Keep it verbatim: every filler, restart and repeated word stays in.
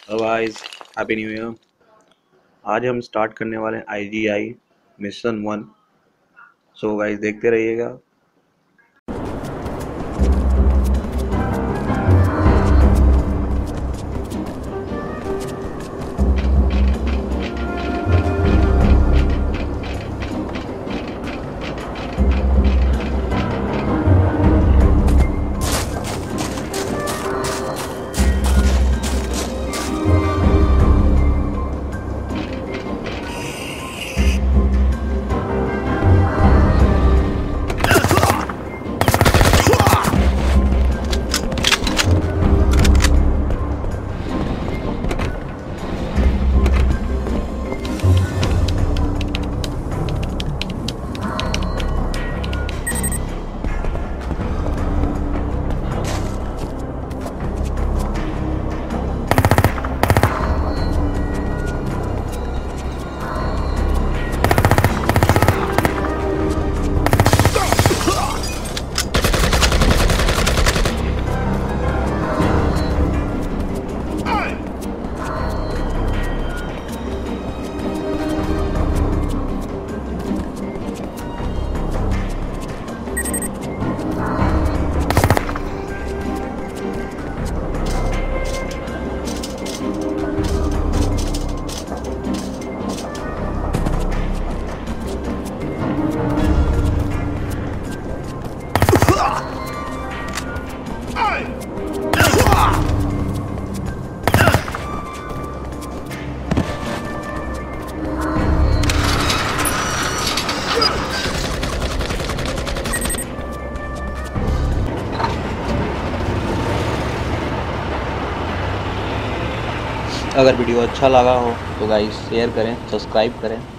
Hello guys, happy new year. आज हम start करने वाले हैं I G I mission one. So guys देखते रहिएगा। अगर वीडियो अच्छा लगा हो तो गाइस शेयर करें, सब्सक्राइब करें।